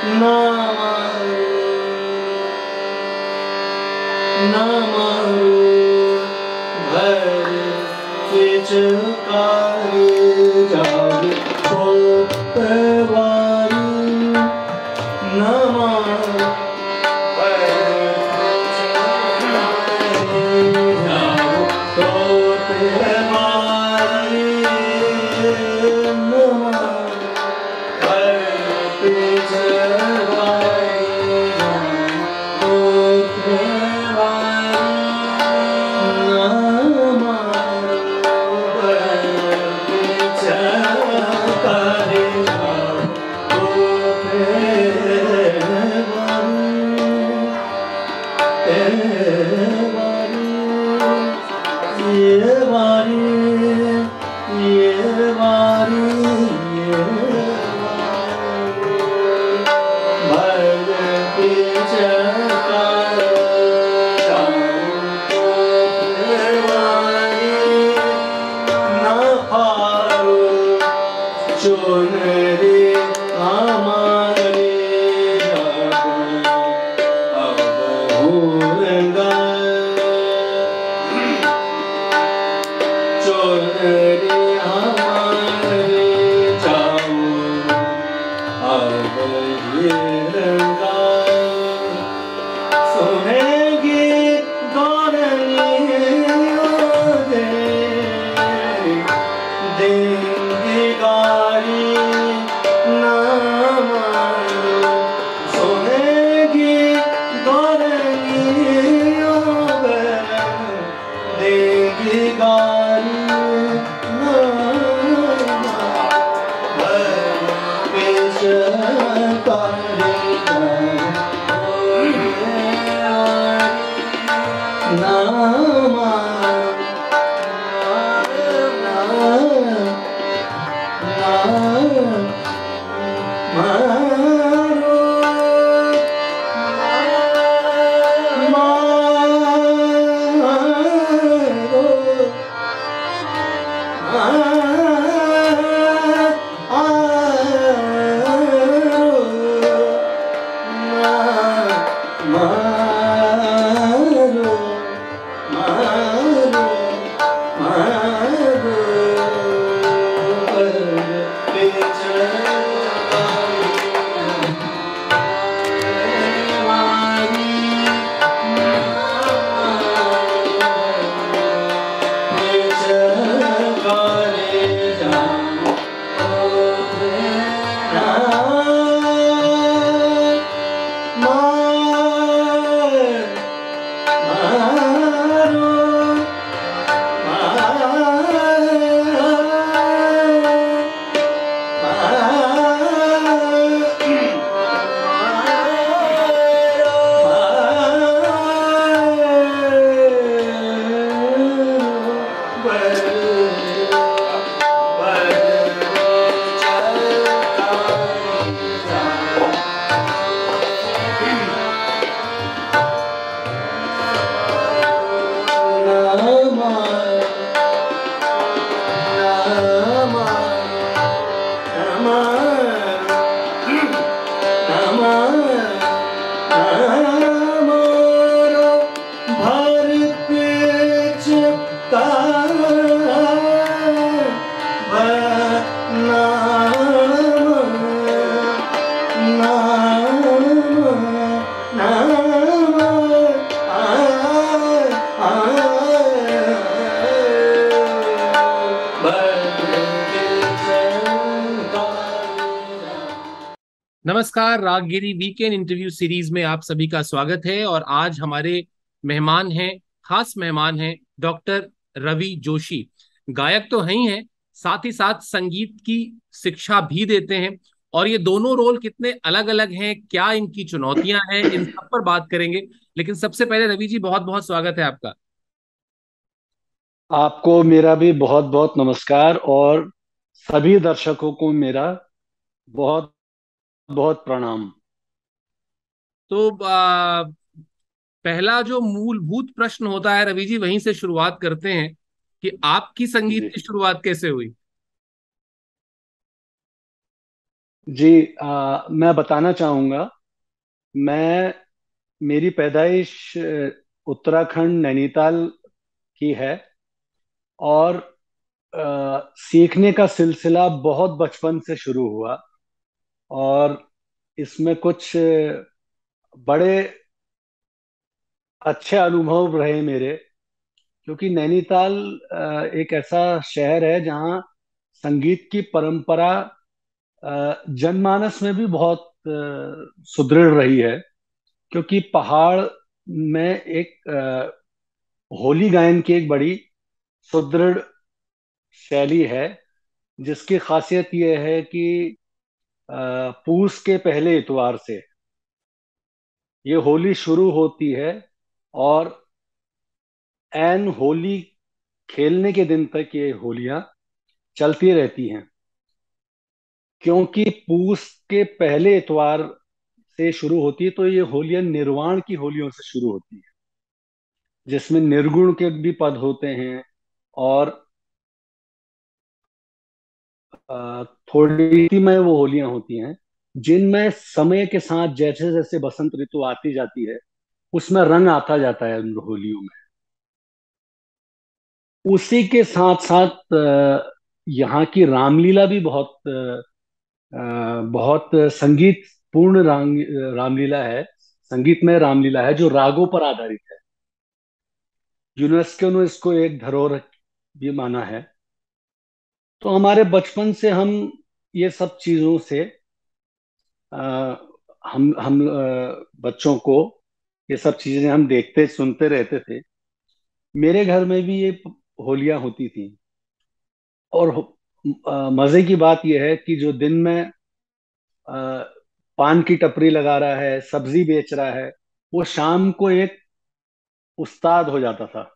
नमस्कार, Raaggiri weekend interview series में आप सभी का स्वागत है। और आज हमारे मेहमान हैं, खास मेहमान हैं डॉक्टर रवि जोशी। गायक तो हैं ही हैं, साथ ही साथ संगीत की शिक्षा भी देते हैं। और ये दोनों रोल कितने अलग अलग हैं, क्या इनकी चुनौतियां हैं, इन सब पर बात करेंगे। लेकिन सबसे पहले रवि जी, बहुत बहुत स्वागत है आपका। आपको मेरा भी बहुत बहुत नमस्कार और सभी दर्शकों को मेरा बहुत बहुत प्रणाम। तो पहला जो मूलभूत प्रश्न होता है रवि जी, वहीं से शुरुआत करते हैं कि आपकी संगीत जी की शुरुआत कैसे हुई। जी, मैं बताना चाहूँगा। मैं मेरी पैदाइश उत्तराखंड नैनीताल की है। और सीखने का सिलसिला बहुत बचपन से शुरू हुआ। और इसमें कुछ बड़े अच्छे अनुभव रहे मेरे। क्योंकि नैनीताल एक ऐसा शहर है जहाँ संगीत की परंपरा जनमानस में भी बहुत सुदृढ़ रही है। क्योंकि पहाड़ में एक होली गायन की एक बड़ी सुदृढ़ शैली है, जिसकी खासियत यह है कि पूस के पहले इतवार से ये होली शुरू होती है। और एन होली खेलने के दिन तक ये होलियां चलती रहती हैं। क्योंकि पूस के पहले इतवार से शुरू होती है, तो ये होलियां निर्वाण की होलियों से शुरू होती है, जिसमें निर्गुण के भी पद होते हैं। और थोड़ी में वो होलियां होती हैं जिनमें समय के साथ जैसे जैसे बसंत ऋतु आती जाती है, उसमें रंग आता जाता है उन होलियों में। उसी के साथ साथ यहाँ की रामलीला भी बहुत संगीत पूर्ण रामलीला है। संगीतमय रामलीला है जो रागों पर आधारित है। यूनेस्को ने इसको एक धरोहर भी माना है। तो हमारे बचपन से हम ये सब चीजों से अ, हम बच्चों को ये सब चीजें हम देखते सुनते रहते थे। मेरे घर में भी ये होलियां होती थी। और मजे की बात यह है कि जो दिन में अ, पान की टपरी लगा रहा है, सब्जी बेच रहा है, वो शाम को एक उस्ताद हो जाता था।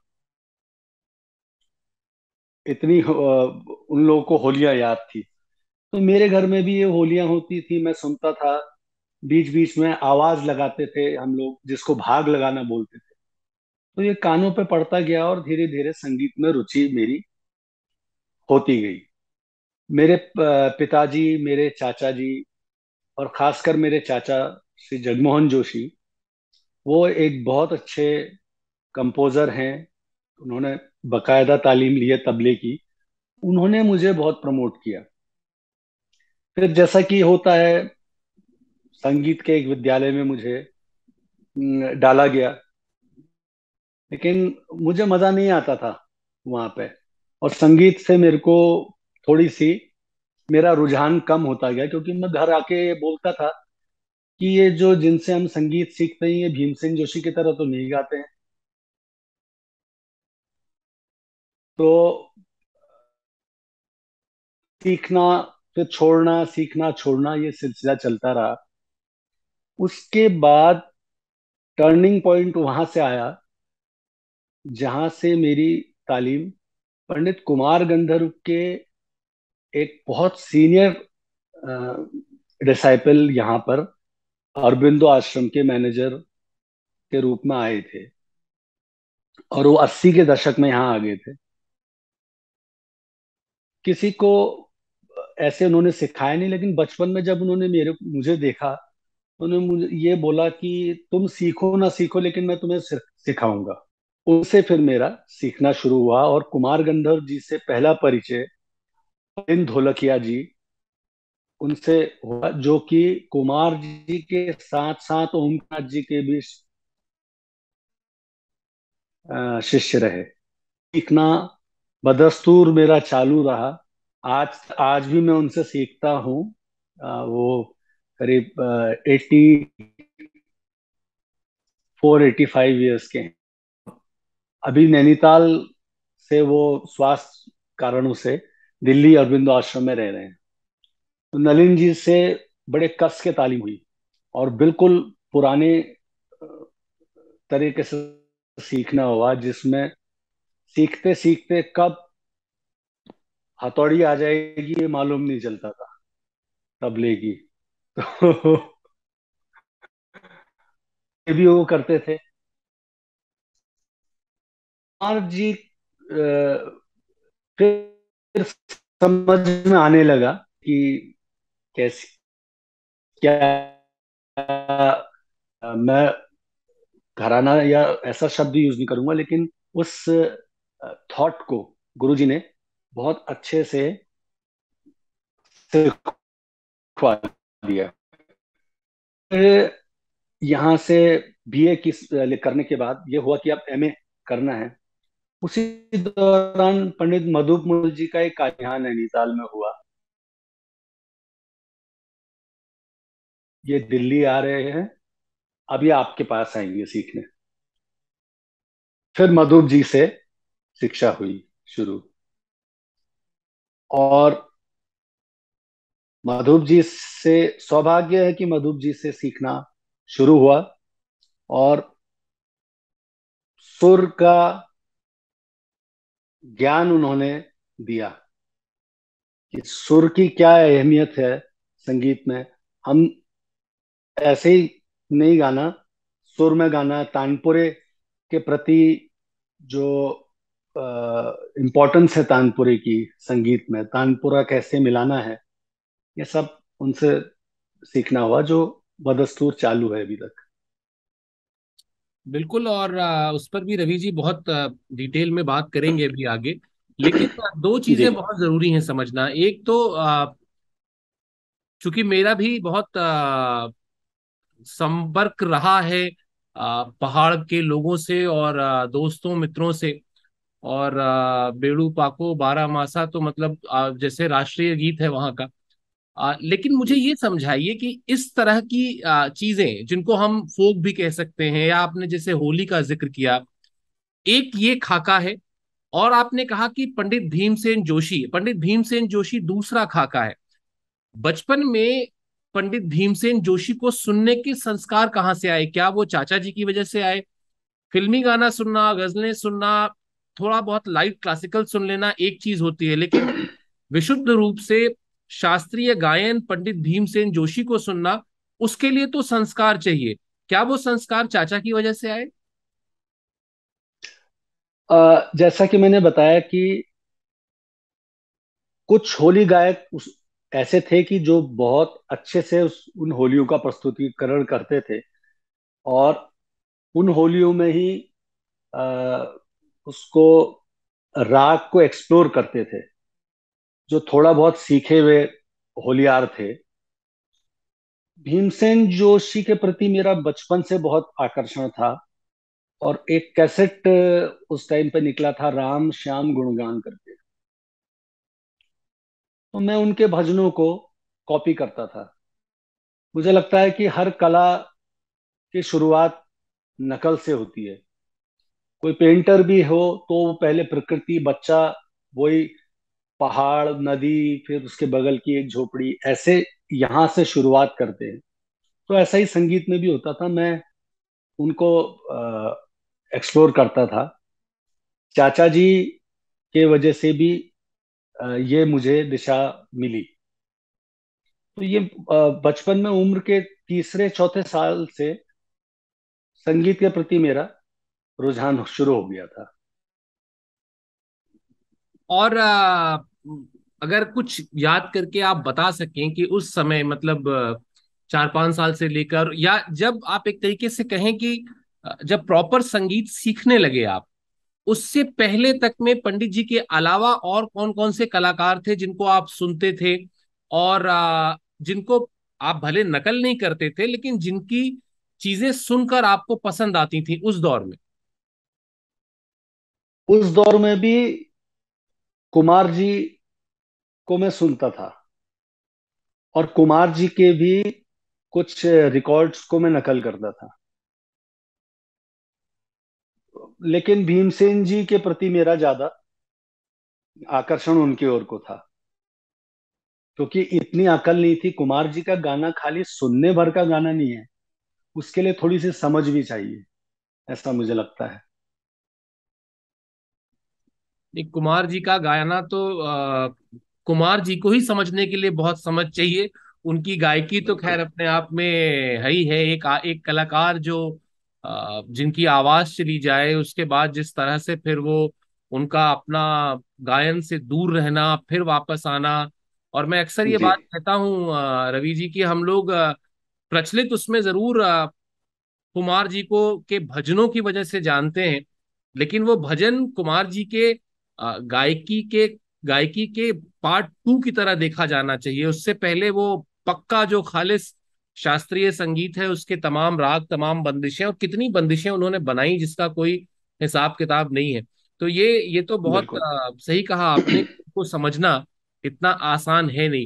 उन लोगों को होलियां याद थी। तो मेरे घर में भी ये होलियां होती थी, मैं सुनता था। बीच बीच में आवाज लगाते थे हम लोग, जिसको भाग लगाना बोलते थे। तो ये कानों पे पड़ता गया और धीरे धीरे संगीत में रुचि मेरी होती गई। मेरे पिताजी, मेरे चाचा जी, और खासकर मेरे चाचा श्री जगमोहन जोशी, वो एक बहुत अच्छे कंपोजर हैं। उन्होंने बकायदा तालीम ली है तबले की। उन्होंने मुझे बहुत प्रमोट किया। फिर जैसा कि होता है, संगीत के एक विद्यालय में मुझे डाला गया। लेकिन मुझे मजा नहीं आता था वहां पे। और संगीत से मेरे को थोड़ी सी मेरा रुझान कम होता गया, क्योंकि मैं घर आके ये बोलता था कि ये जो जिनसे हम संगीत सीखते हैं, ये भीमसेन जोशी की तरह तो नहीं गाते हैं। तो सीखना, फिर छोड़ना, सीखना छोड़ना, ये सिलसिला चलता रहा। उसके बाद टर्निंग पॉइंट वहां से आया जहां से मेरी तालीम पंडित कुमार गंधर्व के एक बहुत सीनियर डिसाइपल यहाँ पर अरबिंदो आश्रम के मैनेजर के रूप में आए थे। और वो 80 के दशक में यहाँ आ गए थे। किसी को ऐसे उन्होंने सिखाया नहीं, लेकिन बचपन में जब उन्होंने मेरे मुझे देखा, तो उन्होंने मुझे ये बोला कि तुम सीखो ना सीखो, लेकिन मैं तुम्हें सिखाऊंगा। उनसे फिर मेरा सीखना शुरू हुआ। और कुमार गंधर्व जी से पहला परिचय इन ढोलकिया जी, उनसे हुआ, जो कि कुमार जी के साथ साथ ओमनाथ जी के भी शिष्य रहे। सीखना बदस्तूर मेरा चालू रहा। आज आज भी मैं उनसे सीखता हूँ। वो करीब 84 85 ईयर्स के हैं। अभी नैनीताल से वो स्वास्थ्य कारणों से दिल्ली अरविंदो आश्रम में रह रहे हैं। तो नलिन जी से बड़े कस के तालीम हुई। और बिल्कुल पुराने तरीके से सीखना हुआ, जिसमें सीखते सीखते कब हथौड़ी आ जाएगी ये मालूम नहीं चलता था तबले की। तो ये भी वो करते थे। और जी फिर समझ में आने लगा कि कैसे क्या मैं घराना या ऐसा शब्द यूज नहीं करूंगा, लेकिन उस थॉट को गुरुजी ने बहुत अच्छे से सिखवा दिया। फिर यहाँ से बीए की करने के बाद ये हुआ कि अब एमए करना है। उसी दौरान पंडित मधुमल जी का एक यहाँ नैनीताल में हुआ। ये दिल्ली आ रहे हैं, अभी आपके पास आएंगे सीखने। फिर मधुप जी से शिक्षा हुई शुरू, और मधुप जी से, सौभाग्य है कि मधुप जी से सीखना शुरू हुआ। और सुर का ज्ञान उन्होंने दिया कि सुर की क्या अहमियत है संगीत में। हम ऐसे ही नहीं गाना, सुर में गाना, तानपुरे के प्रति जो इम्पोर्टेंस है तानपुरे की, संगीत में तानपुरा कैसे मिलाना है, ये सब उनसे सीखना हुआ, जो बदस्तूर चालू है अभी तक। बिल्कुल। और उस पर भी रवि जी बहुत डिटेल में बात करेंगे अभी आगे। लेकिन दो जी। चीजें बहुत जरूरी हैं समझना। एक तो चूंकि मेरा भी बहुत संपर्क रहा है पहाड़ के लोगों से और दोस्तों मित्रों से। और बेड़ू पाको बारह मासा तो मतलब जैसे राष्ट्रीय गीत है वहां का। लेकिन मुझे जी। ये समझाइए कि इस तरह की चीजें जिनको हम फोक भी कह सकते हैं, या आपने जैसे होली का जिक्र किया, एक ये खाका है। और आपने कहा कि पंडित भीमसेन जोशी दूसरा खाका है। बचपन में पंडित भीमसेन जोशी को सुनने के संस्कार कहाँ से आए? क्या वो चाचा जी की वजह से आए? फिल्मी गाना सुनना, गजलें सुनना, थोड़ा बहुत लाइट क्लासिकल सुन लेना एक चीज होती है, लेकिन विशुद्ध रूप से शास्त्रीय गायन पंडित भीमसेन जोशी को सुनना, उसके लिए तो संस्कार चाहिए। क्या वो संस्कार चाचा की वजह से आए? जैसा कि मैंने बताया कि कुछ होली गायक ऐसे थे कि जो बहुत अच्छे से उन होलियों का प्रस्तुतिकरण करते थे, और उन होलियों में ही आ, उसको, राग को एक्सप्लोर करते थे, जो थोड़ा बहुत सीखे हुए होलियार थे। भीमसेन जोशी के प्रति मेरा बचपन से बहुत आकर्षण था, और एक कैसेट उस टाइम पे निकला था, राम श्याम गुणगान करके। तो मैं उनके भजनों को कॉपी करता था। मुझे लगता है कि हर कला की शुरुआत नकल से होती है। कोई पेंटर भी हो तो वो पहले प्रकृति, बच्चा, वही पहाड़, नदी, फिर उसके बगल की एक झोपड़ी, ऐसे यहाँ से शुरुआत करते हैं। तो ऐसा ही संगीत में भी होता था। मैं उनको एक्सप्लोर करता था। चाचा जी के वजह से भी ये मुझे दिशा मिली। तो ये बचपन में, उम्र के तीसरे चौथे साल से संगीत के प्रति मेरा रुझान शुरू हो गया था। और अगर कुछ याद करके आप बता सकें कि उस समय मतलब 4-5 साल से लेकर, या जब आप एक तरीके से कहें कि जब प्रॉपर संगीत सीखने लगे आप, उससे पहले तक में पंडित जी के अलावा और कौन कौन से कलाकार थे जिनको आप सुनते थे? और जिनको आप भले नकल नहीं करते थे, लेकिन जिनकी चीजें सुनकर आपको पसंद आती थी उस दौर में? उस दौर में भी कुमार जी को मैं सुनता था, और कुमार जी के भी कुछ रिकॉर्ड्स को मैं नकल करता था। लेकिन भीमसेन जी के प्रति मेरा ज्यादा आकर्षण उनकी ओर को था, क्योंकि इतनी अकल नहीं थी। कुमार जी का गाना खाली सुनने भर का गाना नहीं है, उसके लिए थोड़ी सी समझ भी चाहिए, ऐसा मुझे लगता है। एक कुमार जी का गायना तो कुमार जी को ही समझने के लिए बहुत समझ चाहिए। उनकी गायकी तो बिल्कुल। खैर अपने आप में है ही है। एक कलाकार जो जिनकी आवाज चली जाए, उसके बाद जिस तरह से फिर वो उनका अपना गायन से दूर रहना, फिर वापस आना। और मैं अक्सर ये जी। बात कहता हूँ रवि जी की, हम लोग प्रचलित उसमें जरूर कुमार जी को के भजनों की वजह से जानते हैं, लेकिन वो भजन कुमार जी के गायकी के पार्ट 2 की तरह देखा जाना चाहिए। उससे पहले वो पक्का जो खालिस शास्त्रीय संगीत है, उसके तमाम राग, तमाम बंदिशें, और कितनी बंदिशें उन्होंने बनाई जिसका कोई हिसाब किताब नहीं है। तो ये तो बहुत बिल्कुल। सही कहा आपने, को समझना इतना आसान है नहीं।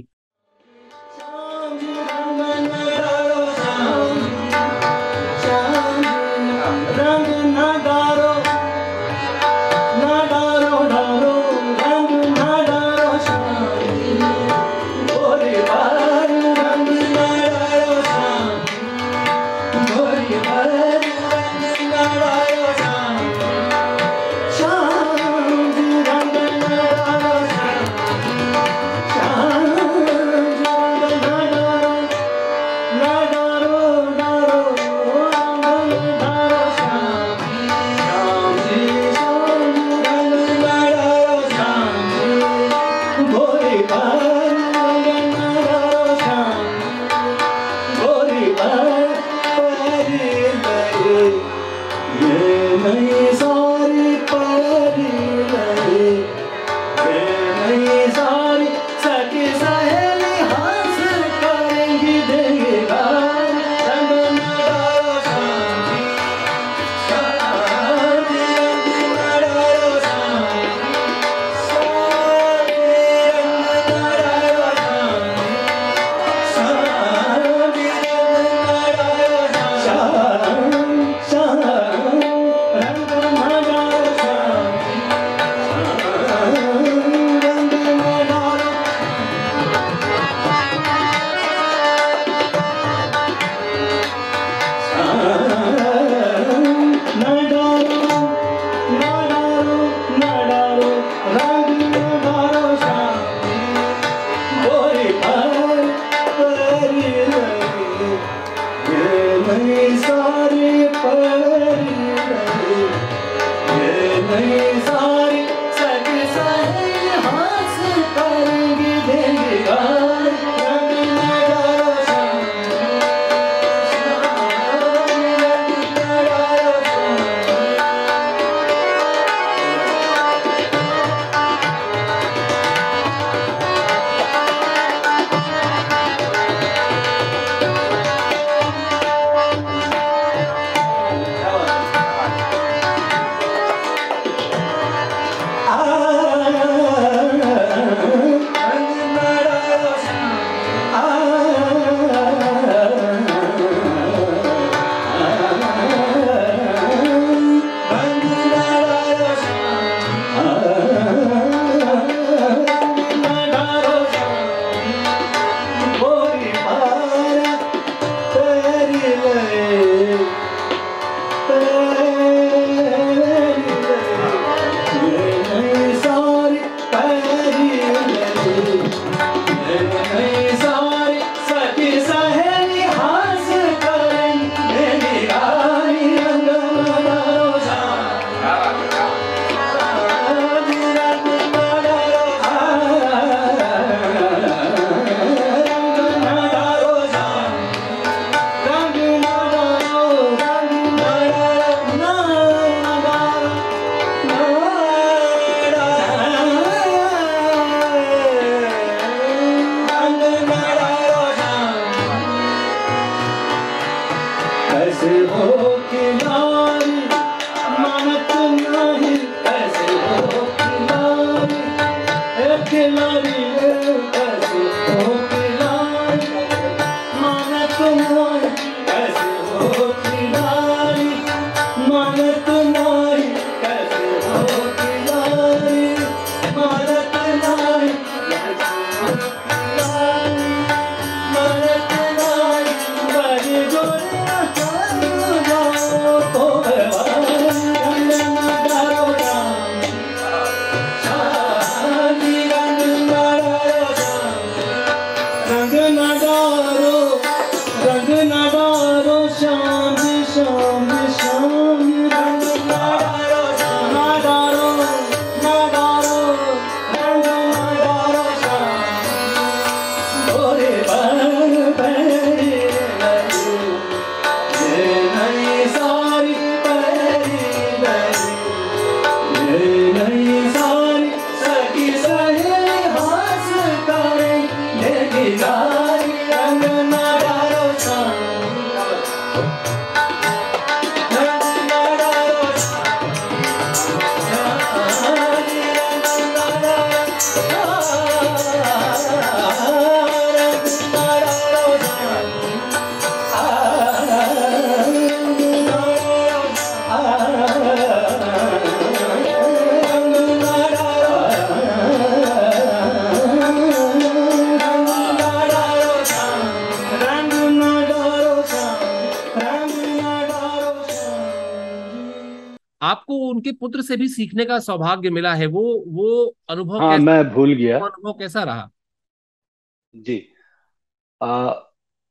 आपको उनके पुत्र से भी सीखने का सौभाग्य मिला है, वो अनुभव हाँ, कैसा, मैं भूल गया। वो अनुभव कैसा रहा? जी। आ,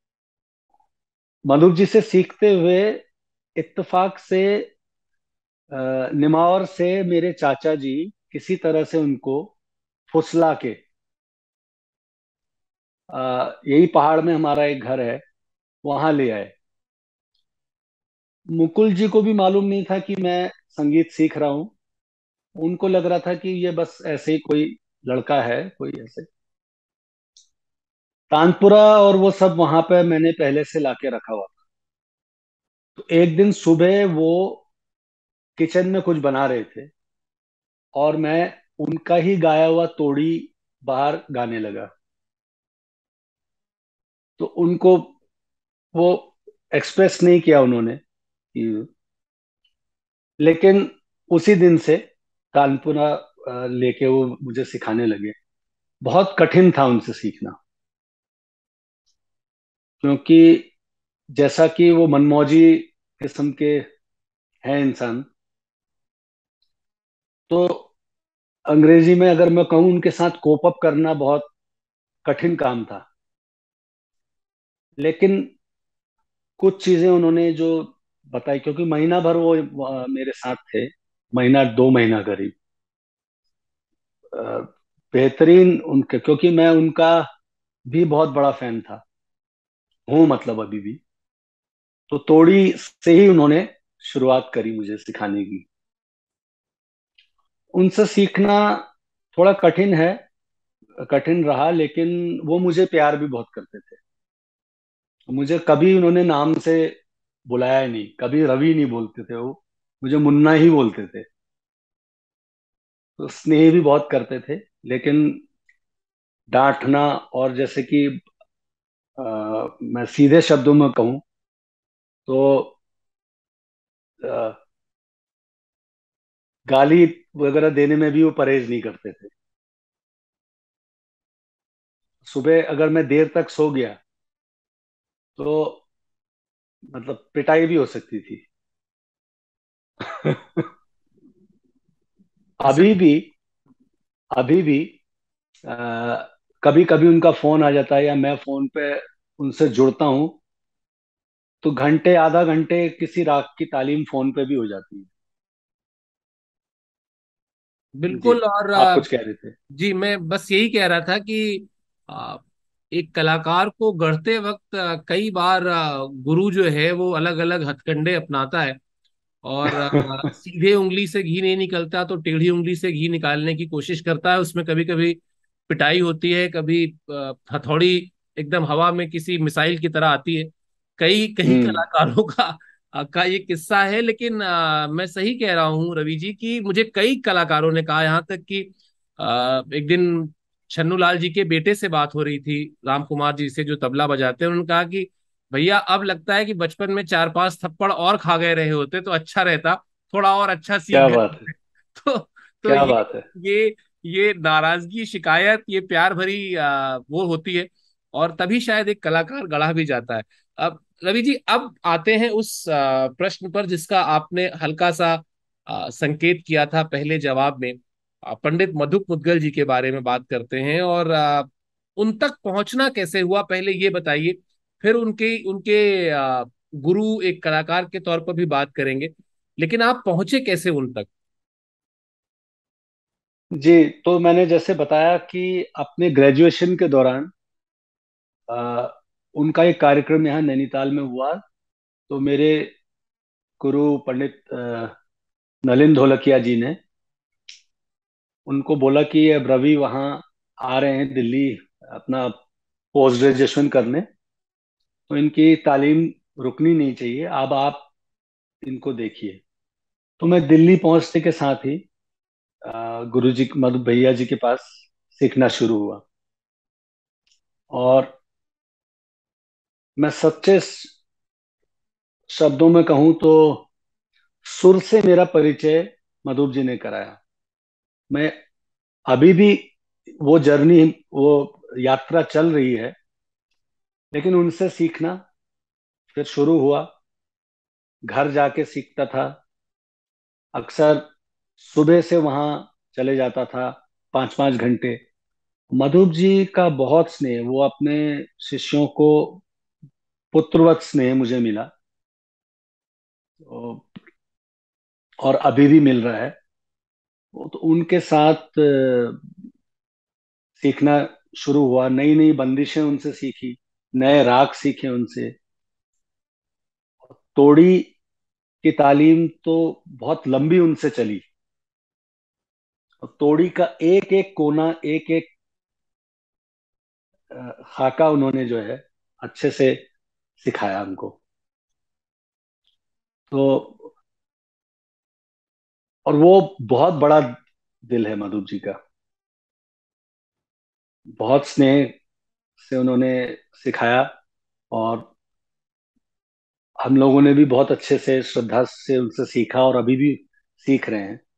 मधुर जी से सीखते हुए इत्तेफाक से निमावर से मेरे चाचा जी किसी तरह से उनको फुसला के, यही पहाड़ में हमारा एक घर है, वहां ले आए। मुकुल जी को भी मालूम नहीं था कि मैं संगीत सीख रहा हूँ। उनको लग रहा था कि ये बस ऐसे ही कोई लड़का है, कोई ऐसे। तानपुरा और वो सब वहां पे मैंने पहले से लाके रखा हुआ था। तो एक दिन सुबह वो किचन में कुछ बना रहे थे, और मैं उनका ही गाया हुआ तोड़ी बाहर गाने लगा। तो उनको वो एक्सप्रेस नहीं किया उन्होंने कि, लेकिन उसी दिन से तानपुरा लेके वो मुझे सिखाने लगे। बहुत कठिन था उनसे सीखना, क्योंकि जैसा कि वो मनमौजी किस्म के हैं इंसान। तो अंग्रेजी में अगर मैं कहूँ, उनके साथ कोप अप करना बहुत कठिन काम था। लेकिन कुछ चीजें उन्होंने जो बताई, क्योंकि महीना भर वो मेरे साथ थे, महीना 2 महीना करीब। अ, बेहतरीन उनके, क्योंकि मैं उनका भी बहुत बड़ा फैन था, हूँ मतलब अभी भी। तो तोड़ी से ही उन्होंने शुरुआत करी मुझे सिखाने की। उनसे सीखना थोड़ा कठिन है, कठिन रहा, लेकिन वो मुझे प्यार भी बहुत करते थे। मुझे कभी उन्होंने नाम से बुलाया ही नहीं, कभी रवि नहीं बोलते थे वो, मुझे मुन्ना ही बोलते थे। तो स्नेह भी बहुत करते थे, लेकिन डांटना, और जैसे कि मैं सीधे शब्दों में कहूँ तो अ, गाली वगैरह देने में भी वो परहेज नहीं करते थे। सुबह अगर मैं देर तक सो गया तो मतलब पिटाई भी हो सकती थी। अभी सही। भी, अभी भी कभी कभी उनका फोन आ जाता है, या मैं फोन पे उनसे जुड़ता हूँ, तो घंटे आधा घंटे किसी राग की तालीम फोन पे भी हो जाती है। जी। बिल्कुल। और आप कुछ कह रहे थे। जी, मैं बस यही कह रहा था कि आ, एक कलाकार को गढ़ते वक्त कई बार गुरु जो है वो अलग अलग हथकंडे अपनाता है। और सीधे उंगली से घी नहीं निकलता तो टेढ़ी उंगली से घी निकालने की कोशिश करता है। उसमें कभी कभी पिटाई होती है, कभी हथौड़ी एकदम हवा में किसी मिसाइल की तरह आती है। कई कई हम्म। कलाकारों का ये किस्सा है। लेकिन मैं सही कह रहा हूँ रवि जी की, मुझे कई कलाकारों ने कहा, यहाँ तक कि एक दिन छन्नू लाल जी के बेटे से बात हो रही थी, राम कुमार जी से, जो तबला बजाते हैं। उन्होंने कहा कि भैया अब लगता है कि बचपन में 4-5 थप्पड़ और खा गए रहे होते तो अच्छा रहता, थोड़ा और अच्छा सीख क्या गए बात है, होते। तो तो क्या बात है। ये ये नाराजगी, शिकायत, ये प्यार भरी वो होती है। और तभी शायद एक कलाकार गढ़ा भी जाता है। अब रवि जी, अब आते हैं उस प्रश्न पर जिसका आपने हल्का सा संकेत किया था पहले जवाब में। पंडित मधुप मुदगल जी के बारे में बात करते हैं। और उन तक पहुंचना कैसे हुआ, पहले ये बताइए। फिर उनके उनके गुरु एक कलाकार के तौर पर भी बात करेंगे। लेकिन आप पहुंचे कैसे उन तक? जी, तो मैंने जैसे बताया कि अपने ग्रेजुएशन के दौरान आ, उनका एक कार्यक्रम यहाँ नैनीताल में हुआ। तो मेरे गुरु पंडित नलिन ढोलकिया जी ने उनको बोला कि अब रवि वहाँ आ रहे हैं दिल्ली अपना पोस्ट ग्रेजुएशन करने, तो इनकी तालीम रुकनी नहीं चाहिए। अब आप इनको देखिए। तो मैं दिल्ली पहुंचने के साथ ही गुरु जी मधु भैया जी के पास सीखना शुरू हुआ। और मैं सच्चे शब्दों में कहूं तो सुर से मेरा परिचय मधुप जी ने कराया। मैं अभी भी वो जर्नी, वो यात्रा चल रही है, लेकिन उनसे सीखना फिर शुरू हुआ। घर जाके सीखता था। अक्सर सुबह से वहां चले जाता था, 5 5 घंटे। मधुप जी का बहुत स्नेह, वो अपने शिष्यों को पुत्रवत स्नेह मुझे मिला। और अभी भी मिल रहा है। वो तो उनके साथ सीखना शुरू हुआ, नई नई बंदिशें उनसे सीखी, नए राग सीखे उनसे। तोड़ी की तालीम तो बहुत लंबी उनसे चली। और तोड़ी का एक एक कोना, एक एक खाका उन्होंने जो है अच्छे से सिखाया हमको। तो और वो बहुत बड़ा दिल है मधुप जी का। बहुत स्नेह से उन्होंने सिखाया। और हम लोगों ने भी बहुत अच्छे से श्रद्धा से उनसे सीखा, और अभी भी सीख रहे हैं।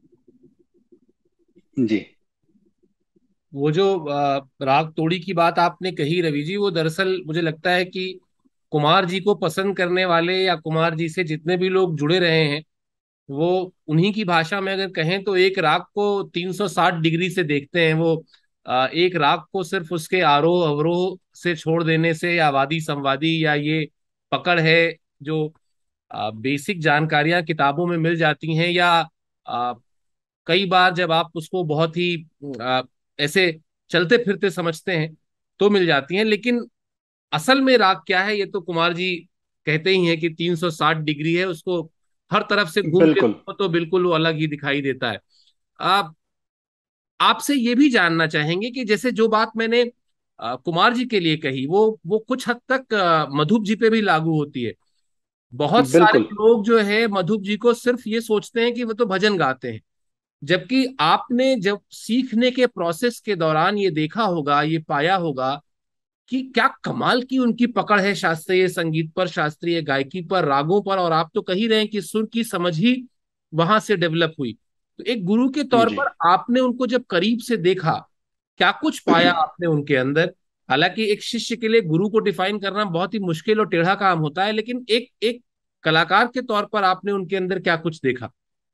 जी। वो जो राग तोड़ी की बात आपने कही रवि जी, वो दरअसल मुझे लगता है कि कुमार जी को पसंद करने वाले या कुमार जी से जितने भी लोग जुड़े रहे हैं, वो उन्हीं की भाषा में अगर कहें तो एक राग को 360 डिग्री से देखते हैं। वो एक राग को सिर्फ उसके आरोह अवरोह से छोड़ देने से, या वादी संवादी, या ये पकड़ है जो बेसिक जानकारियां किताबों में मिल जाती हैं, या आ, कई बार जब आप उसको बहुत ही आ, ऐसे चलते फिरते समझते हैं तो मिल जाती हैं। लेकिन असल में राग क्या है, ये तो कुमार जी कहते ही हैं कि 360 डिग्री है। उसको हर तरफ से घूम के बिल्कुल। देखो तो बिल्कुल वो अलग ही दिखाई देता है। आप आपसे ये भी जानना चाहेंगे कि जैसे जो बात मैंने कुमार जी के लिए कही, वो कुछ हद तक मधुप जी पे भी लागू होती है। बहुत सारे बिल्कुल। लोग जो है मधुप जी को सिर्फ ये सोचते हैं कि वो तो भजन गाते हैं, जबकि आपने जब सीखने के प्रोसेस के दौरान ये देखा होगा, ये पाया होगा कि क्या कमाल की उनकी पकड़ है शास्त्रीय संगीत पर, शास्त्रीय गायकी पर, रागों पर। और आप तो कह ही रहे हैं कि सुर की समझ ही वहां से डेवलप हुई। तो एक गुरु के तौर जी। पर आपने उनको जब करीब से देखा, क्या कुछ पाया आपने उनके अंदर? हालांकि एक शिष्य के लिए गुरु को डिफाइन करना बहुत ही मुश्किल और टेढ़ा काम होता है, लेकिन एक एक कलाकार के तौर पर आपने उनके अंदर क्या कुछ देखा?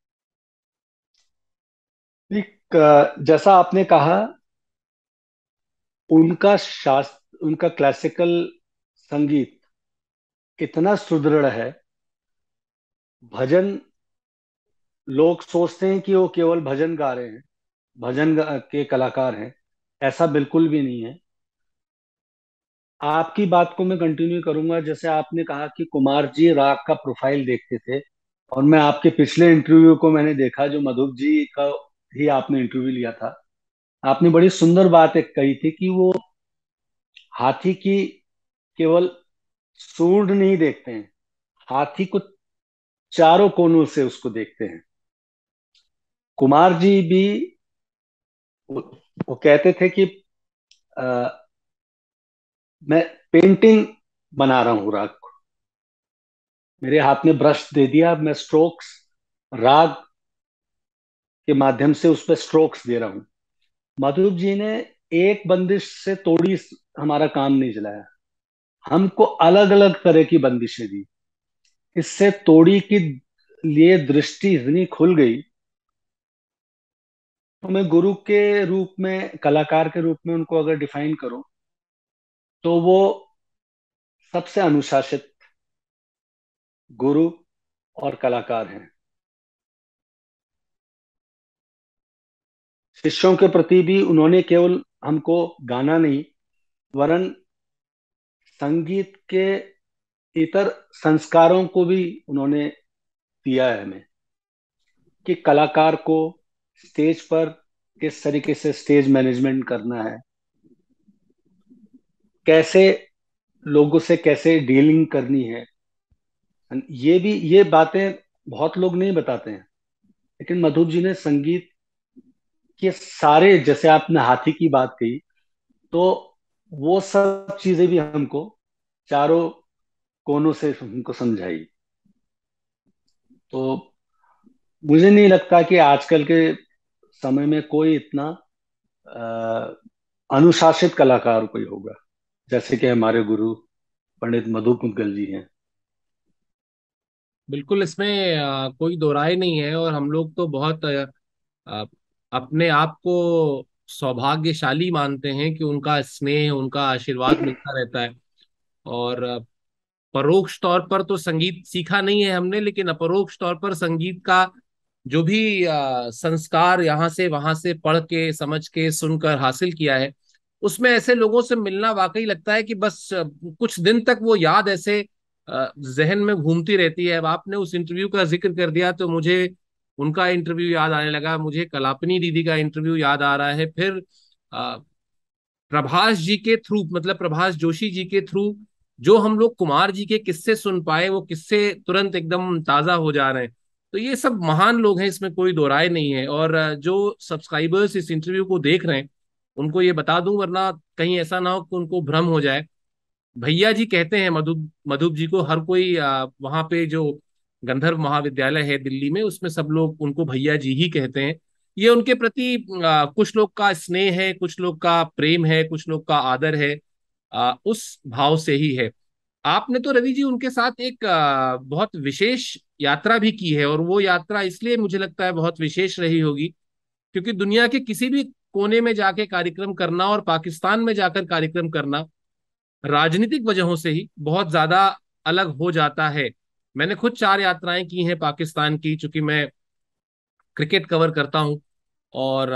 एक जैसा आपने कहा, उनका शास्त्र, उनका क्लासिकल संगीत इतना सुदृढ़ है। भजन, लोग सोचते हैं कि वो केवल भजन गा रहे हैं, के कलाकार हैं। ऐसा बिल्कुल भी नहीं है। आपकी बात को मैं कंटिन्यू करूंगा। जैसे आपने कहा कि कुमार जी राग का प्रोफाइल देखते थे, और मैं आपके पिछले इंटरव्यू को मैंने देखा, जो मधुप जी का ही आपने इंटरव्यू लिया था। आपने बड़ी सुंदर बात एक कही थी कि वो हाथी की केवल सूंड नहीं देखते हैं, हाथी को चारों कोनों से उसको देखते हैं। कुमार जी भी वो, वो कहते थे कि अ, मैं पेंटिंग बना रहा हूँ राग को। मेरे हाथ में ब्रश दे दिया, अब मैं स्ट्रोक्स, राग के माध्यम से उस पर स्ट्रोक्स दे रहा हूँ। माधुरी जी ने एक बंदिश से तोड़ी हमारा काम नहीं चलाया, हमको अलग अलग तरह की बंदिशें दी। इससे तोड़ी की लिए दृष्टि इतनी खुल गई। तो मैं गुरु के रूप में, कलाकार के रूप में उनको अगर डिफाइन करूं, तो वो सबसे अनुशासित गुरु और कलाकार हैं। शिष्यों के प्रति भी उन्होंने केवल हमको गाना नहीं, वरन संगीत के इतर संस्कारों को भी उन्होंने दिया है हमें। कि कलाकार को स्टेज पर किस तरीके से स्टेज मैनेजमेंट करना है, कैसे लोगों से कैसे डीलिंग करनी है, ये बातें बहुत लोग नहीं बताते हैं, लेकिन मधुर जी ने संगीत के सारे, जैसे आपने हाथी की बात कही, तो वो सब चीजें भी हमको चारों कोनों से हमको समझाई। तो मुझे नहीं लगता कि आजकल के समय में कोई इतना अ, अनुशासित कलाकार कोई होगा जैसे कि हमारे गुरु पंडित मधु मुदगल जी हैं। बिल्कुल, इसमें कोई दो राय नहीं है। और हम लोग तो बहुत अ, अपने आप को सौभाग्यशाली मानते हैं कि उनका स्नेह, उनका आशीर्वाद मिलता रहता है। और परोक्ष तौर पर तो संगीत सीखा नहीं है हमने, लेकिन अपरोक्ष तौर पर संगीत का जो भी संस्कार यहाँ से वहां से पढ़ के, समझ के, सुनकर हासिल किया है, उसमें ऐसे लोगों से मिलना वाकई लगता है कि बस कुछ दिन तक वो याद ऐसे जहन में घूमती रहती है। अब आपने उस इंटरव्यू का जिक्र कर दिया तो मुझे उनका इंटरव्यू याद आने लगा, मुझे कलापनी दीदी का इंटरव्यू याद आ रहा है। फिर प्रभास जी के थ्रू, मतलब प्रभास जोशी जी के थ्रू जो हम लोग कुमार जी के किस्से सुन पाए, वो किस्से तुरंत एकदम ताजा हो जा रहे हैं। तो ये सब महान लोग हैं, इसमें कोई दो राय नहीं है। और जो सब्सक्राइबर्स इस इंटरव्यू को देख रहे हैं उनको ये बता दूं, वरना कहीं ऐसा ना हो कि उनको भ्रम हो जाए। भैया जी कहते हैं मधु मधुप जी को हर कोई, वहां पे जो गंधर्व महाविद्यालय है दिल्ली में, उसमें सब लोग उनको भैया जी ही कहते हैं। ये उनके प्रति कुछ लोग का स्नेह है, कुछ लोग का प्रेम है, कुछ लोग का आदर है, उस भाव से ही है। आपने तो रवि जी उनके साथ एक बहुत विशेष यात्रा भी की है, और वो यात्रा इसलिए मुझे लगता है बहुत विशेष रही होगी क्योंकि दुनिया के किसी भी कोने में जाके कार्यक्रम करना और पाकिस्तान में जाकर कार्यक्रम करना राजनीतिक वजहों से ही बहुत ज्यादा अलग हो जाता है। मैंने खुद 4 यात्राएं की हैं पाकिस्तान की, चूंकि मैं क्रिकेट कवर करता हूं। और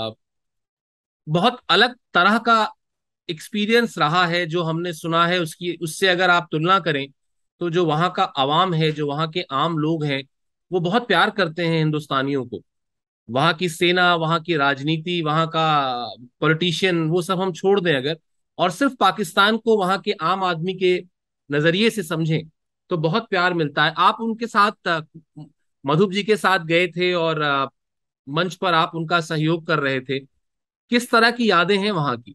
बहुत अलग तरह का एक्सपीरियंस रहा है जो हमने सुना है, उसकी उससे अगर आप तुलना करें तो जो वहाँ का आवाम है, जो वहाँ के आम लोग हैं, वो बहुत प्यार करते हैं हिंदुस्तानियों को। वहाँ की सेना, वहाँ की राजनीति, वहाँ का पॉलिटिशियन, वो सब हम छोड़ दें अगर, और सिर्फ पाकिस्तान को वहाँ के आम आदमी के नजरिए से समझें, तो बहुत प्यार मिलता है। आप उनके साथ मधुप जी के साथ गए थे और मंच पर आप उनका सहयोग कर रहे थे। किस तरह की यादें हैं वहाँ की?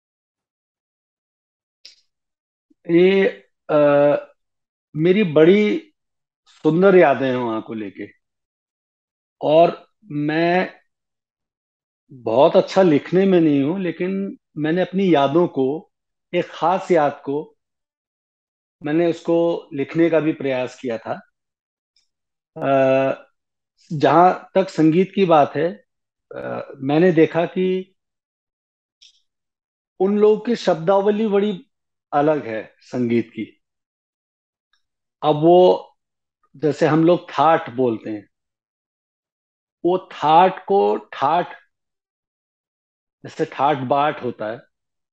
ये आ, मेरी बड़ी सुंदर यादें हैं वहां को लेके। और मैं बहुत अच्छा लिखने में नहीं हूँ, लेकिन मैंने अपनी यादों को, एक खास याद को, मैंने उसको लिखने का भी प्रयास किया था। जहां तक संगीत की बात है, मैंने देखा कि उन लोगों की शब्दावली बड़ी अलग है संगीत की। अब वो, जैसे हम लोग ठाठ बोलते हैं, वो ठाठ को ठाठ, जैसे ठाठ बाट होता है।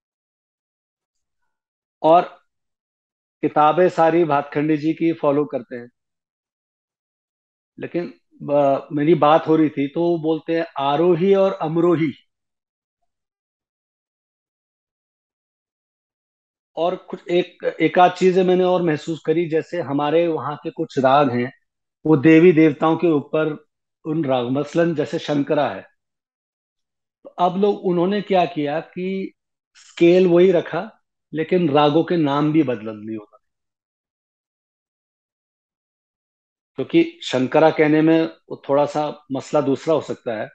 और किताबें सारी भातखंडे जी की फॉलो करते हैं, लेकिन मेरी बात हो रही थी तो वो बोलते हैं आरोही और अमरोही। और कुछ एक आध चीजें मैंने और महसूस करी, जैसे हमारे वहाँ के कुछ राग हैं, वो देवी देवताओं के ऊपर उन राग, मसलन जैसे शंकरा है। तो अब लोग, उन्होंने क्या किया कि स्केल वही रखा, लेकिन रागों के नाम भी बदल दिए उन्होंने। क्योंकि शंकरा कहने में वो थोड़ा सा मसला दूसरा हो सकता है।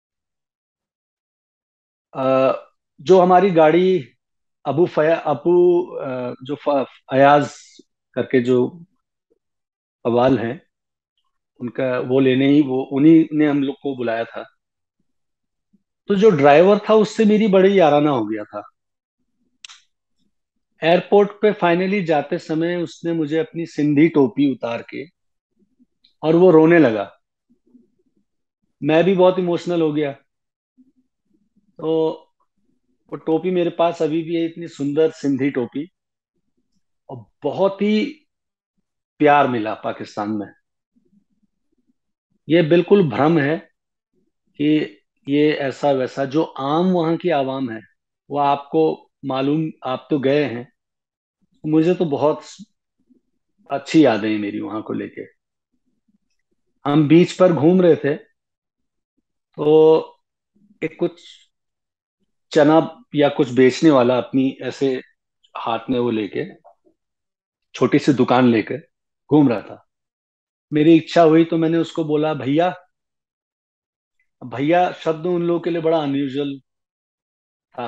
जो हमारी गाड़ी अपू, जो अयाज करके जो अवाल हैं, उनका वो लेने ही, वो उन्हीं ने हम लोग को बुलाया था। तो जो ड्राइवर था उससे मेरी बड़ी याराना हो गया था। एयरपोर्ट पे फाइनली जाते समय उसने मुझे अपनी सिंधी टोपी उतार के, और वो रोने लगा। मैं भी बहुत इमोशनल हो गया। तो वो टोपी मेरे पास अभी भी है, इतनी सुंदर सिंधी टोपी। और बहुत ही प्यार मिला पाकिस्तान में। ये बिल्कुल भ्रम है कि ये ऐसा वैसा, जो आम वहाँ की आवाम है, वो आपको मालूम, आप तो गए हैं। मुझे तो बहुत अच्छी यादें हैं मेरी वहां को लेके। हम बीच पर घूम रहे थे, तो एक कुछ चना या कुछ बेचने वाला अपनी ऐसे हाथ में वो लेके, छोटी सी दुकान लेकर घूम रहा था। मेरी इच्छा हुई तो मैंने उसको बोला भैया। भैया शब्द उन लोगों के लिए बड़ा अनयूजुअल था।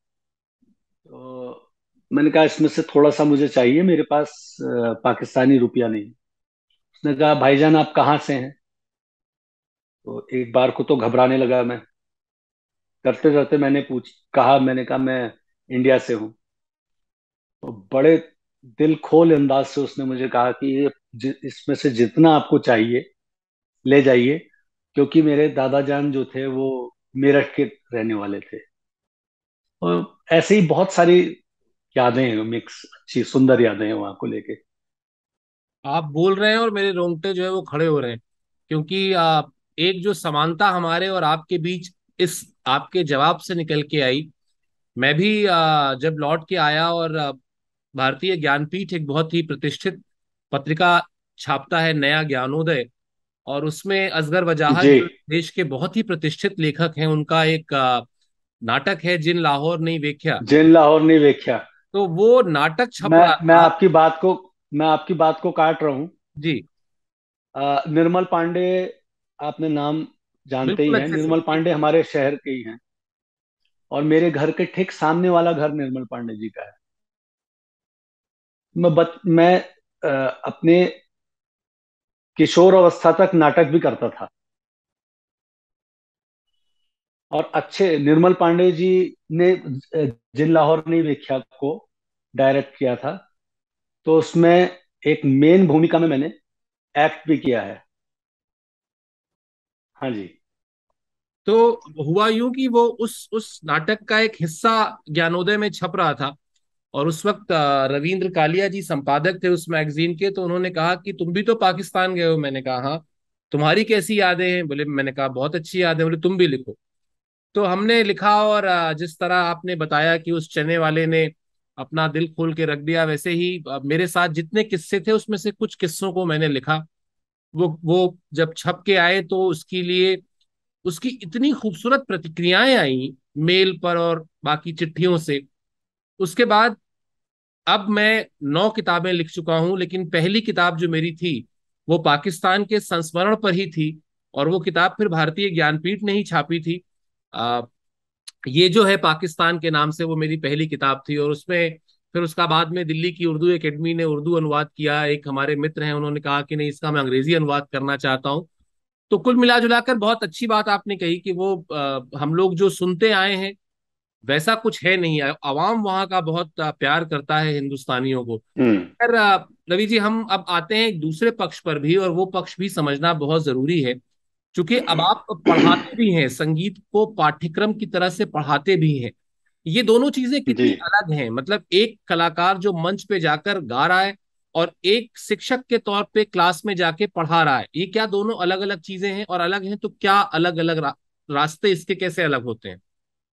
तो मैंने कहा इसमें से थोड़ा सा मुझे चाहिए, मेरे पास पाकिस्तानी रुपया नहीं। उसने कहा भाईजान आप कहाँ से हैं? तो एक बार को तो घबराने लगा मैं। करते करते मैंने कहा मैं इंडिया से हूँ। तो बड़े दिल खोल अंदाज से उसने मुझे कहा कि ये इसमें से जितना आपको चाहिए ले जाइए, क्योंकि मेरे दादा जान जो थे वो मेरठ के रहने वाले थे। और ऐसे ही बहुत सारी यादें हैं, मिक्स अच्छी सुंदर यादें हैं वहां को लेके। आप बोल रहे हैं और मेरे रोंगटे जो है वो खड़े हो रहे हैं, क्योंकि एक जो समानता हमारे और आपके बीच इस आपके जवाब से निकल के आई। मैं भी जब लौट के आया और भारतीय ज्ञानपीठ एक बहुत ही प्रतिष्ठित पत्रिका छापता है, नया ज्ञानोदय, और उसमें असगर वजाहत जी। जो देश के बहुत ही प्रतिष्ठित लेखक हैं, उनका एक नाटक है जिन लाहौर नहीं वेख्या। जिन लाहौर नहीं वेख्या। तो वो नाटक छप मैं रहा मैं था। आपकी बात को काट रहा हूँ। जी, निर्मल पांडे, आपने नाम जानते ही बिल्कुल हैं। अच्छे से। निर्मल पांडे हमारे शहर के ही हैं, और मेरे घर के ठीक सामने वाला घर निर्मल पांडे जी का है। मैं अपने किशोर अवस्था तक नाटक भी करता था। और अच्छे निर्मल पांडे जी ने जिन लाहौर नहीं वेख्या को डायरेक्ट किया था। तो उसमें एक मेन भूमिका में मैंने एक्ट भी किया है। हाँ जी। तो हुआ यूं कि वो उस नाटक का एक हिस्सा ज्ञानोदय में छप रहा था, और उस वक्त रविंद्र कालिया जी संपादक थे उस मैगजीन के। तो उन्होंने कहा कि तुम भी तो पाकिस्तान गए हो। मैंने कहा हाँ। तुम्हारी कैसी यादें हैं? बोले, मैंने कहा बहुत अच्छी यादें। बोले तुम भी लिखो। तो हमने लिखा, और जिस तरह आपने बताया कि उस चने वाले ने अपना दिल खोल के रख दिया, वैसे ही मेरे साथ जितने किस्से थे उसमें से कुछ किस्सों को मैंने लिखा। वो जब छप के आए तो उसके लिए उसकी इतनी खूबसूरत प्रतिक्रियाएं आई, मेल पर और बाकी चिट्ठियों से। उसके बाद अब मैं 9 किताबें लिख चुका हूं, लेकिन पहली किताब जो मेरी थी वो पाकिस्तान के संस्मरण पर ही थी, और वो किताब फिर भारतीय ज्ञानपीठ ने ही छापी थी। आ, ये जो है पाकिस्तान के नाम से, वो मेरी पहली किताब थी। और उसमें फिर उसका बाद में दिल्ली की उर्दू एकेडमी ने उर्दू अनुवाद किया। एक हमारे मित्र हैं, उन्होंने कहा कि नहीं, इसका मैं अंग्रेजी अनुवाद करना चाहता हूँ। तो कुल मिला जुलाकर बहुत अच्छी बात आपने कही कि वो हम लोग जो सुनते आए हैं वैसा कुछ है नहीं। आवाम वहाँ का बहुत प्यार करता है हिंदुस्तानियों को। हम्म। खैर रवि जी, हम अब आते हैं एक दूसरे पक्ष पर भी, और वो पक्ष भी समझना बहुत जरूरी है। क्योंकि अब आप पढ़ाते भी हैं, संगीत को पाठ्यक्रम की तरह से पढ़ाते भी हैं। ये दोनों चीजें जी। कितनी अलग हैं? मतलब एक कलाकार जो मंच पे जाकर गा रहा है, और एक शिक्षक के तौर पे क्लास में जाके पढ़ा रहा है, ये क्या दोनों अलग अलग चीजें हैं? और अलग हैं तो क्या अलग अलग रास्ते इसके कैसे अलग होते हैं?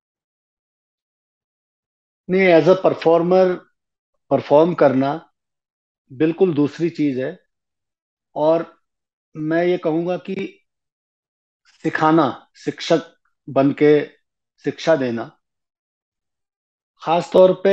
नहीं, एज अ परफॉर्मर परफॉर्म करना बिल्कुल दूसरी चीज है। और मैं ये कहूंगा कि सिखाना, शिक्षक बन के शिक्षा देना, खास तौर पे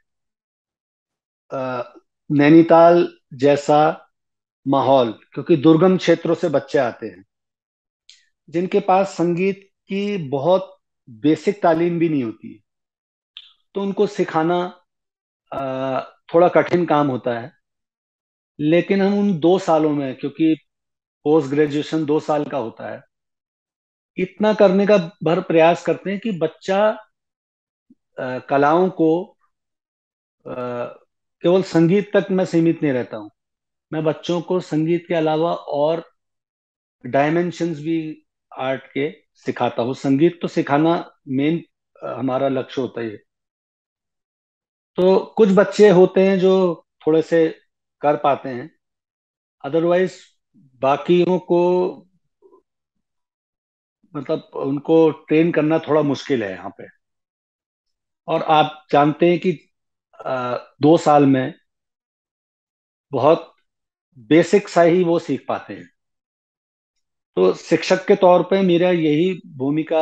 नैनीताल जैसा माहौल, क्योंकि दुर्गम क्षेत्रों से बच्चे आते हैं जिनके पास संगीत की बहुत बेसिक तालीम भी नहीं होती है। तो उनको सिखाना थोड़ा कठिन काम होता है। लेकिन हम उन 2 सालों में, क्योंकि पोस्ट ग्रेजुएशन 2 साल का होता है, इतना करने का भर प्रयास करते हैं कि बच्चा कलाओं को अ, केवल संगीत तक मैं सीमित नहीं रहता हूँ। मैं बच्चों को संगीत के अलावा और डायमेंशंस भी आर्ट के सिखाता हूँ। संगीत तो सिखाना मेन हमारा लक्ष्य होता ही है। तो कुछ बच्चे होते हैं जो थोड़े से कर पाते हैं, अदरवाइज बाकियों को मतलब उनको ट्रेन करना थोड़ा मुश्किल है यहाँ पे। और आप जानते हैं कि 2 साल में बहुत बेसिक सा ही वो सीख पाते हैं। तो शिक्षक के तौर पे मेरा यही भूमिका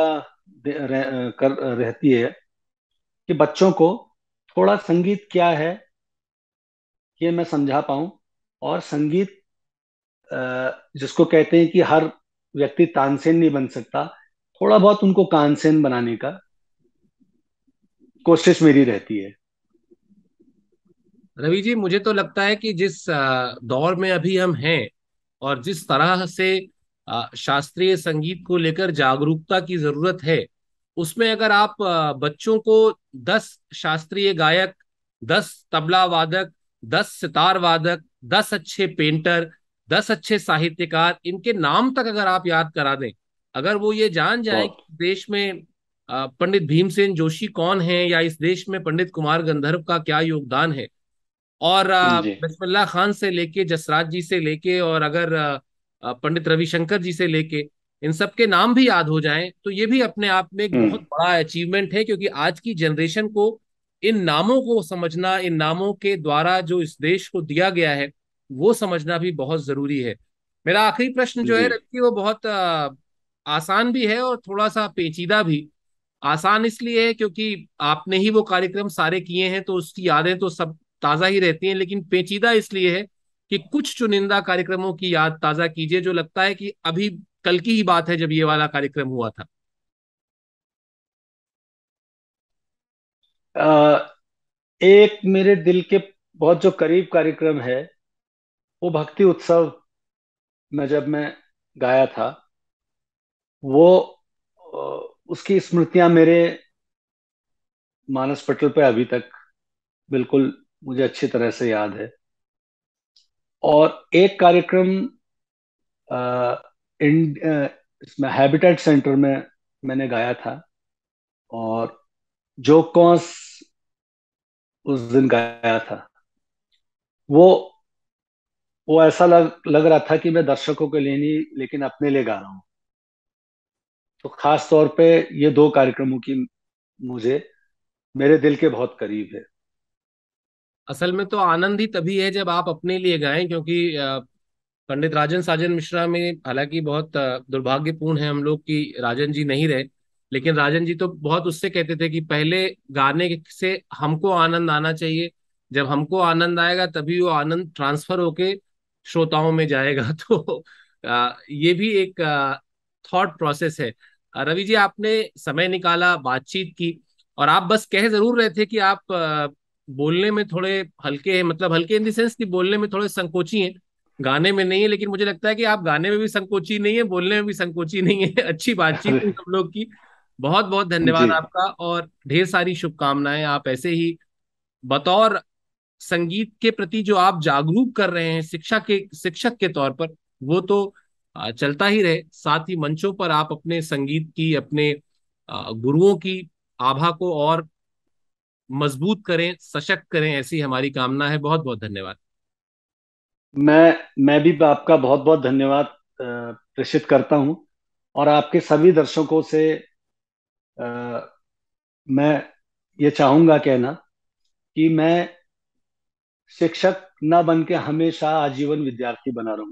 रहती है कि बच्चों को थोड़ा संगीत क्या है ये मैं समझा पाऊं। और संगीत जिसको कहते हैं कि हर व्यक्ति तानसेन नहीं बन सकता, थोड़ा बहुत उनको कानसेन बनाने का कोशिश मेरी रहती है। रवि जी, मुझे तो लगता है कि जिस दौर में अभी हम हैं और जिस तरह से शास्त्रीय संगीत को लेकर जागरूकता की जरूरत है, उसमें अगर आप बच्चों को 10 शास्त्रीय गायक, 10 तबला वादक, 10 सितार वादक, 10 अच्छे पेंटर, 10 अच्छे साहित्यकार, इनके नाम तक अगर आप याद करा दें, अगर वो ये जान जाए बहुत। कि देश में पंडित भीमसेन जोशी कौन है, या इस देश में पंडित कुमार गंधर्व का क्या योगदान है, और जी बिस्मिल्लाह खान से लेके जसराज जी से लेके, और अगर पंडित रविशंकर जी से लेके इन सब के नाम भी याद हो जाएं, तो ये भी अपने आप में एक बहुत हम्म। बड़ा अचीवमेंट है। क्योंकि आज की जनरेशन को इन नामों को समझना, इन नामों के द्वारा जो इस देश को दिया गया है वो समझना भी बहुत जरूरी है। मेरा आखिरी प्रश्न जो है जी रवि, वो बहुत आसान भी है और थोड़ा सा पेचीदा भी। आसान इसलिए है क्योंकि आपने ही वो कार्यक्रम सारे किए हैं, तो उसकी यादें तो सब ताजा ही रहती हैं। लेकिन पेचीदा इसलिए है कि कुछ चुनिंदा कार्यक्रमों की याद ताजा कीजिए जो लगता है कि अभी कल की ही बात है जब ये वाला कार्यक्रम हुआ था। एक मेरे दिल के बहुत जो करीब कार्यक्रम है, वो भक्ति उत्सव में जब मैं गाया था, वो उसकी स्मृतियां मेरे मानस पटल पे अभी तक बिल्कुल मुझे अच्छी तरह से याद है। और एक कार्यक्रम अ, इसमें हैबिटेट सेंटर में मैंने गाया था, और जो कॉस उस दिन गाया था, वो वो ऐसा लग रहा था कि मैं दर्शकों के लिए नहीं लेकिन अपने लिए गा रहा हूँ। तो खास तौर पे ये दो कार्यक्रमों की मुझे मेरे दिल के बहुत करीब है। असल में तो आनंद ही तभी है जब आप अपने लिए गाएं, क्योंकि पंडित राजन साजन मिश्रा में हालांकि बहुत दुर्भाग्यपूर्ण है हम लोग कि राजन जी नहीं रहे। लेकिन राजन जी तो बहुत उससे कहते थे कि पहले गाने से हमको आनंद आना चाहिए, जब हमको आनंद आएगा तभी वो आनंद ट्रांसफर होके श्रोताओं में जाएगा। तो ये भी एक थॉट प्रोसेस है। रवि जी, आपने समय निकाला, बातचीत की, और आप बस कह जरूर रहे थे कि आप बोलने में थोड़े हल्के हैं, मतलब हल्के इन द सेंस कि बोलने में थोड़े संकोची हैं, गाने में नहीं है। लेकिन मुझे लगता है कि आप गाने में भी संकोची नहीं है, बोलने में भी संकोची नहीं है। अच्छी बातचीत अरे हुई हम लोग की। बहुत बहुत जी। धन्यवाद आपका, और ढेर सारी शुभकामनाएं। आप ऐसे ही बतौर संगीत के प्रति जो आप जागरूक कर रहे हैं शिक्षक के तौर पर, वो तो चलता ही रहे। साथ ही मंचों पर आप अपने संगीत की, अपने गुरुओं की आभा को और मजबूत करें, सशक्त करें, ऐसी हमारी कामना है। बहुत बहुत धन्यवाद। मैं भी आपका बहुत बहुत धन्यवाद प्रेषित करता हूँ। और आपके सभी दर्शकों से अ, मैं ये चाहूंगा कहना कि मैं शिक्षक न बन के हमेशा आजीवन विद्यार्थी बना रहूं।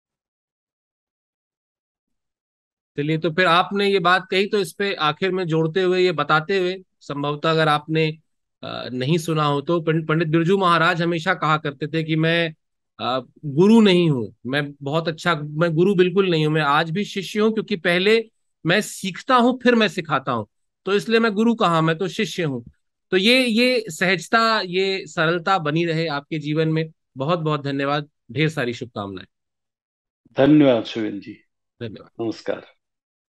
चलिए, तो फिर आपने ये बात कही तो इस पे आखिर में जोड़ते हुए, ये बताते हुए, संभवतः अगर आपने नहीं सुना हो तो पंडित बिरजू महाराज हमेशा कहा करते थे कि मैं गुरु नहीं हूँ, मैं गुरु बिल्कुल नहीं हूँ, मैं आज भी शिष्य हूँ। क्योंकि पहले मैं सीखता हूँ फिर मैं सिखाता हूँ, तो इसलिए मैं गुरु कहाँ, मैं तो शिष्य हूँ। तो ये सहजता, ये सरलता बनी रहे आपके जीवन में। बहुत बहुत धन्यवाद। ढेर सारी शुभकामनाएं। धन्यवाद सुविन जी। धन्यवाद। नमस्कार।